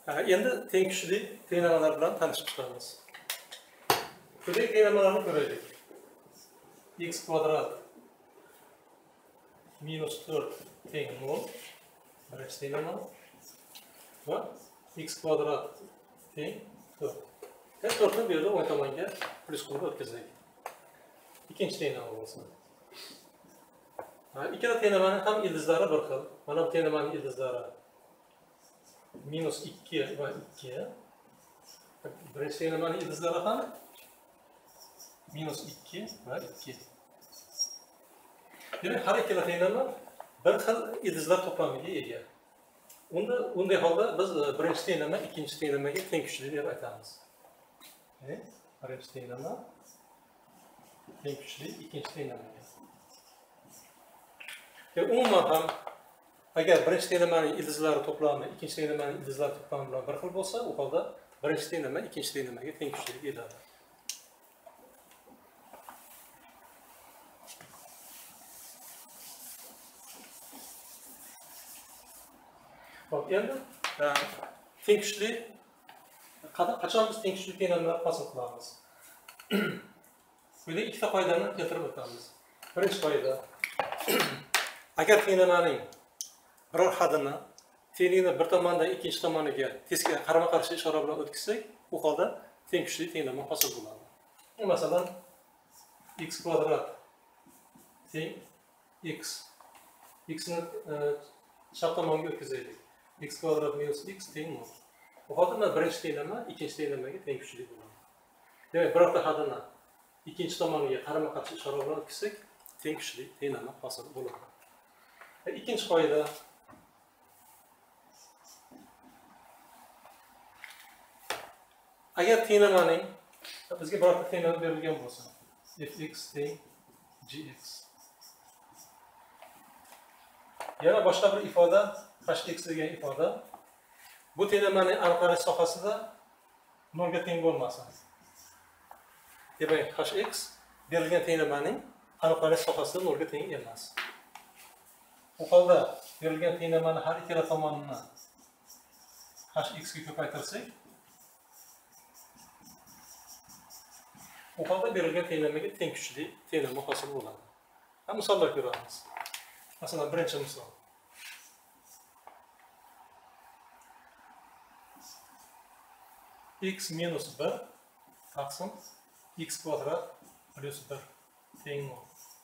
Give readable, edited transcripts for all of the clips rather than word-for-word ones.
Endi teng kuchli tenglamalar bilan tanishib chiqamiz. Quyidagi tenglamalarni ko'raylik. X kvadrat minus 4 teng 0. Birinchi tenglama. Va x kvadrat teng 4. 4 ni bu yerda o'ng tomonga plus qilib o'tkazaylik. Ikkinchi tenglama bo'lsin. Ikkala tenglamaning ham ildizlari bir xil. Mana bu tenglamaning ildizlari minus 2 va 2. Birinchi tenglamaning ildizlari ham minus 2 va 2. Demak, har ikkala tenglama bir xil ildizlar to'plamiga ega. Unday holda biz birinchi tenglama ikkinchi tenglamaga teng kuchli deb aytamiz. Birinchi tenglama teng kuchli ikkinchi tenglamaga. Umuman ham agar birinchi tenglamaning ildizlari to'plami ikkinchi tenglamaning ildizlari to'plami bilan bir xil bo'lsa, u holda birinchi tenglama ikkinchi tenglamaga teng kuchli keladi. Hop, endi teng kuchli qachon biz teng kuchli tenglamalar hosil qilamiz? Quyida ikkita qoidani keltirib o'tamiz. Birinchi qoida: agar tenglamaning biror hadini tenglikni bir tomondan ikkinchi tomoniga teskari qarama-qarshi ishora bilan o'tkazsak, u holda teng kuchli tenglama hosil bo'ladi. Masalan, x kvadrat teng x. X ni chap tomonga o'tkazaylik. X kvadrat minus x teng 0. Bu holda birinchi tenglama ikkinchi tenglamaga teng kuchli bo'ladi. Demak, birorta hadini ikkinchi tomoniga qarama-qarshi ishora bilan o'tkazsak, teng kuchli tenglama hosil bo'ladi. Ikkinchi qoida: agar tenglamaning bizga birorta tenglama berilgan bo'lsa, fx teng gx. Yana boshqa bir ifoda hx degan ifoda. Bu tenglamaning aniqlanish sohasida 0 ga teng bo'lmasin. Demak, hx berilgan tenglamaning aniqlanish sohasida 0 ga teng emas. Bu holda berilgan tenglamani har ikkala tomonini hx ga ko'paytirsak, bu holda berilgan tenglamaga teng kuchli tenglama hosil bo'ladi. Misollar ko'ramiz. Masalan, birinchi misol. X minus 1 taqsim x kvadrat plus 1 teng 0.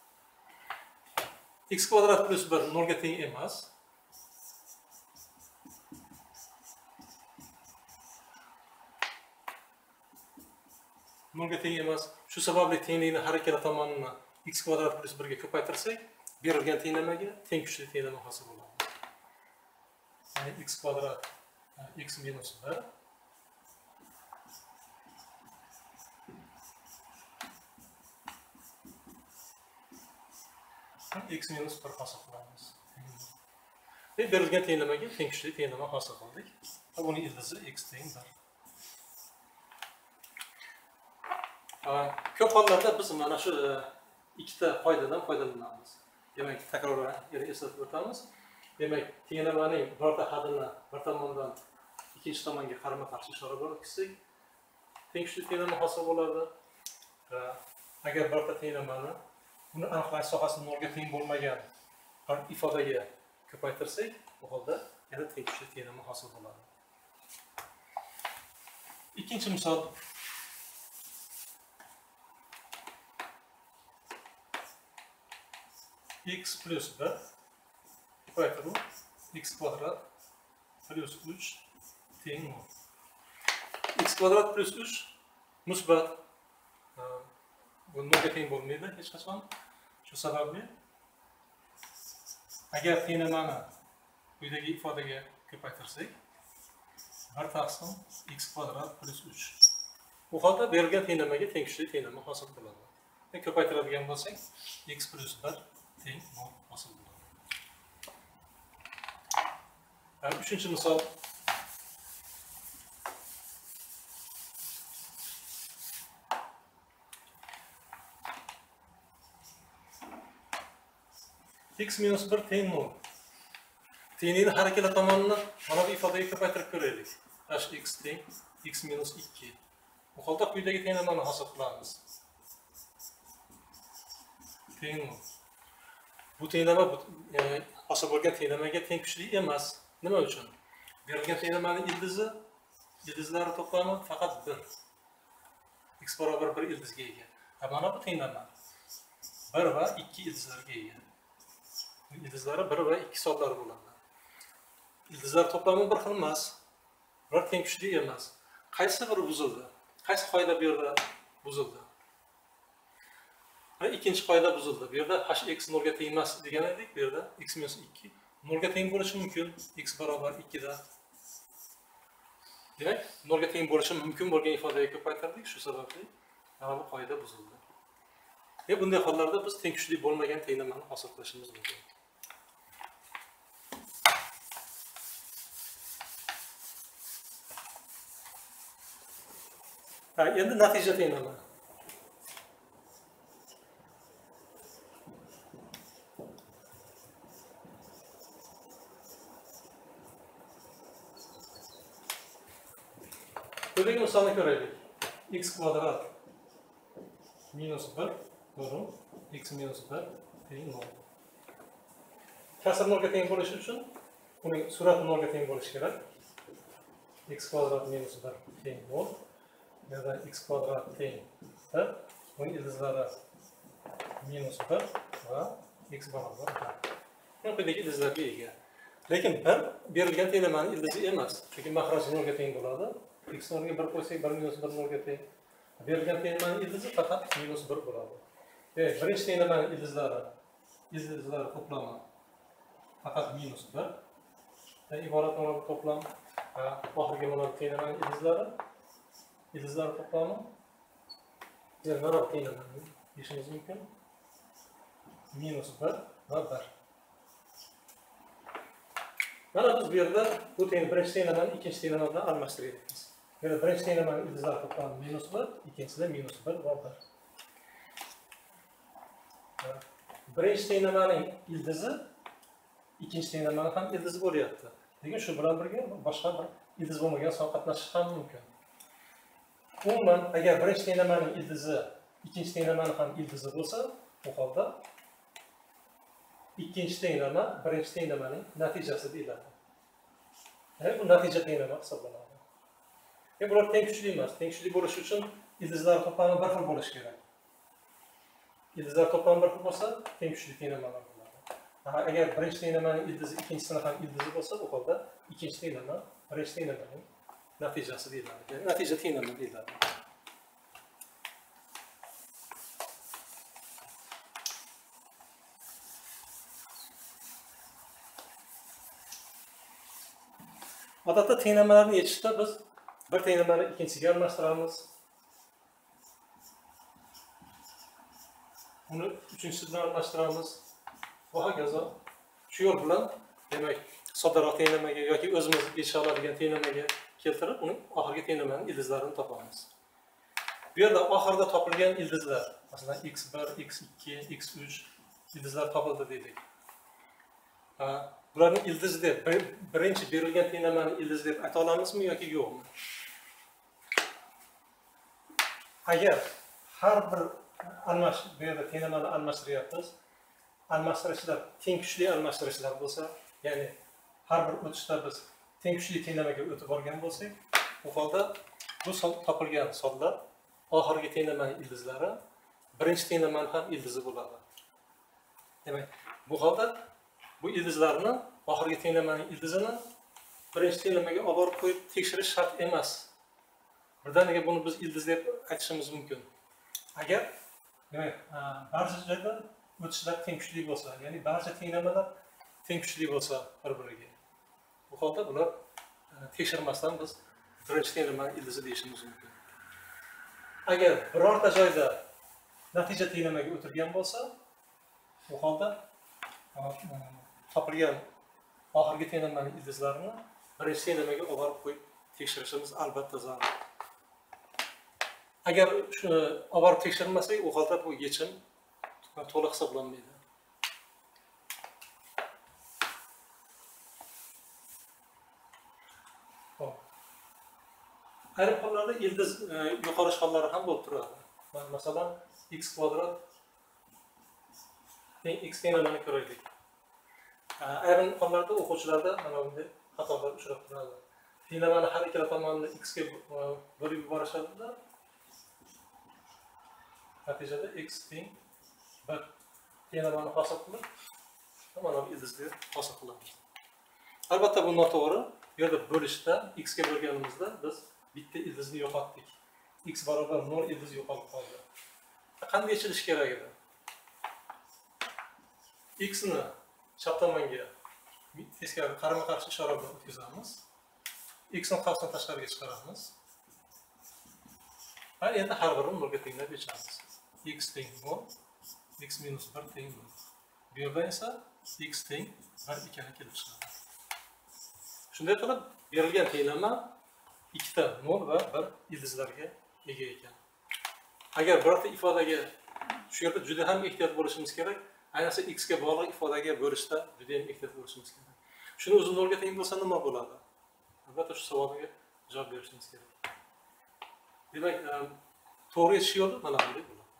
X kvadrat plus 1 0 ga teng emas. Shu sababli tenglikni har ikkala tomonini x kvadrat plus 1 ga ko'paytirsak, berilgan tenglamaga teng kuchli tenglama hosil bo'ladi. Ya'ni x kvadrat x minus 1 x minus 1 hosil qilamiz. Berilgan tenglamaga teng kuchli tenglama hosil qildik. Buning ildizi x teng 1. Ko'p hollarda biz mana shu ikkita qoidadan foydalanamiz. Demak, takrorlan eslatib o'tamiz. Demak, tenglamaning birorta hadini bir tomondan ikkinchi tomonga qarama-qarshi ishora bilan o'tkazsak, teng kuchli tenglama hosil bo'ladi. Agar birorta tenglamani uni aniqlash sohasi 0 ga teng bo'lmagan ifodaga ko'paytirsak, bu holda yana teng kuchli tenglama hosil bo'ladi. Ikkinchi misol: x plus 1 ko'paytiruv x kvadrat plus 3 teng 0. X kvadrat plus 3 musbat. Bu 0 ga teng bo'lmaydi hech qachon. Shu sababli agar tenglamani quyidagi ifodaga ko'paytirsak, 1 taqsim x kvadrat plus 3. Bu holda berilgan tenglamaga teng kuchli tenglama hosil bo'ladi. Ko'paytiradigan bo'lsak, x plus 1 teng 0 hosil bo'ladi. Uchinchi misol: x minus 1 teng 0. Tenglikni har ikkala tomonini mana bu ifodaga ko'paytirib ko'raylik. hx teng x minus 2. Bu holda quyidagi tenglamani hosil qilamiz. Teng bu tenglama hosil bo'lgan tenglamaga teng kuchli emas. Nima uchun? Berilgan tenglamaning ildizlari to'plami faqat 1. X barobar 1 ildizga ega. Mana bu tenglama 1 va 2 ildizlarga ega. Ildizlari 1 va 2 sonlari bo'ladi. Ildizlar to'plami bir xil emas. Ular teng kuchli emas. Qaysi biri buzildi? Qaysi qoida bu yerda buzildi? Va ikkinchi qoida buzildi. Bu yerda hx 0 ga teng emas degan edik. Bu yerda x minus 2 0 ga teng bo'lishi mumkin. X barobar 2 da. Demak, 0 ga teng bo'lishi mumkin bo'lgan ifodaga ko'paytirdik. Shu sababli mana bu qoida buzildi. Bunday hollarda biz teng kuchli bo'lmagan tenglamani hosil qilishimiz mumkin. Endi natija tenglama. Quyidagi misolni ko'raylik. X kvadrat minus 1 bölüm x minus 1 teng 0. Kasr 0 ga teng bo'lishi uchun uning surati 0 ga teng bo'lishi kerak. X kvadrat minus 1 teng 0. Yerda x kvadrat teng 1. Uning ildizlari minus 1 va x barobar 1. Mana quyidagi ildizlarga ega. Lekin 1 berilgan tenglamaning ildizi emas. Chunki mahraj 0 ga teng bo'ladi. X 0 ga 1 qo'ysak 1 minus 1 0 ga teng. Berilgan tenglamaning ildizi faqat minus 1 bo'ladi. Birinchi tenglamaning ildizlari to'plami faqat minus 1 dan iborat mana bu to'plam. Oxirgi mana bu tenglamaning ildizlari to'plami mana bu tenglamani deyishimiz mumkin. Minus 1 va 1. Mana biz bu yerda bu birinchi tenglamani ikkinchi tenglama bilan almashtiryapmiz. Birinchi tenglamaning ildizlari to'plami minus 1, ikkinchisida minus 1 va 1. Birinchi tenglamaning ildizi ikkinchi tenglamani ham ildizi bo'lyapti. Lekin shu bilan birga boshqa bir ildiz bo'lmagan son qatnashishi ham mumkin. Umuman agar birinchi tenglamaning ildizi ikkinchi tenglamani ham ildizi bo'lsa, bu holda ikkinchi tenglama birinchi tenglamaning natijasi deyiladi. Bu natija tenglama hisoblanadi. Bular teng kuchli emas. Teng kuchli bo'lishi uchun ildizlar to'plami bir xil bo'lishi kerak. Ildizlar to'plami bir xil bo'lsa, teng kuchli tenglamalar bo'ladi. Agar birinchi tenglamaning ildizi ikkinchisini ham ildizi bo'lsa, bu holda ikkinchi tenglama birinchi tenglamaning natijasi deyiladi. Ya'ni natija tenglama deyiladi. Odatda tenglamalarni yechishda biz bir tenglamani ikkinchisiga almashtiramiz. Uni uchinchisi bilan almashtiramiz. Va hokazo. Shu yo'l bilan, demak, soddaroq tenglamaga yoki o'zimiz yechisha oladigan tenglamaga keltirib, uning oxirgi tenglamaning ildizlarini topamiz. Bu yerda oxirida topilgan ildizlar, masalan x1, x2, x3 ildizlar topildi dedik. Bularning ildizi deb birinchi berilgan tenglamaning ildizi deb ayta olamizmi yoki yo'qmi? Agar har bir bu yerda tenglamani almashtiryapmiz, almashtirishlar teng kuchli almashtirishlar bo'lsa, ya'ni har bir o'tishda biz teng kuchli tenglamaga o'tib borgan bo'lsak, bu holda bu topilgan sonlar oxirgi tenglamaning ildizlari birinchi tenglamaning ham ildizi bo'ladi. Demak, bu holda bu ildizlarni oxirgi tenglamaning ildizini birinchi tenglamaga olib borib qo'yib tekshirish shart emas. Birdaniga buni biz ildiz deb aytishimiz mumkin. Agar demak, barcha joyda o'tishlar teng kuchli bo'lsa, ya'ni barcha tenglamalar teng kuchli bo'lsa bir-biriga. Bu holda bular tekshirmasdan biz birinchi tenglamaning ildizi deyishimiz mumkin. Agar birorta joyda natija tenglamaga o'tirgan bo'lsa, bu holda topilgan oxirgi tenglamaning ildizlarini birinchi tenglamaga olib borib qo'yib tekshirishimiz albatta zarur. Agar shuni olib borib tekshirmasak, u holda bu yechim to'liq hisoblanmaydi. Ayrim hollarda ildiz yo'qolish hollari ham bo'lib turadi. Masalan, x kvadrat teng x tenglamani ko'raylik. Ayrim hollarda o'quvchilarda mana bunday xatolar uchrab turadi. Tenglamani har ikkala tomonini x ga bo'lib yuborishadi. Natijada x teng 1 tenglamani hosil qilib, mana bu ildizni hosil qilamiz. Albatta bu noto'g'ri. Bu yerda bo'lishda x ga bo'lganimizda biz bitta ildizni yo'qotdik. X barobar 0 ildiz yo'qolib qoldi. Qanday yechilish kerak edi? X ni chap tomonga teskari qarama-qarshi ishora bilan o'tkazamiz. X ni qavsdan tashqariga chiqaramiz. Va endi har birini 0 ga tenglab yechamiz. X teng 0, x minus 1 teng 0. Bu yerdan esa x teng 1 ekani kelib chiqadi. Shunday qilib, berilgan tenglama ikkita 0 va 1 ildizlarga ega ekan. Agar birorta ifodaga shu yerda juda ham ehtiyot bo'lishimiz kerak. Ayniqsa x ga bog'liq ifodaga bo'lishda juda ham ehtiyot bo'lishimiz kerak. Shuni o'zi 0 ga teng bo'lsa nima bo'ladi? Albatta shu savolga javob berishimiz kerak. Demak, to'g'ri yechish yo'li mana bunday bo'ladi.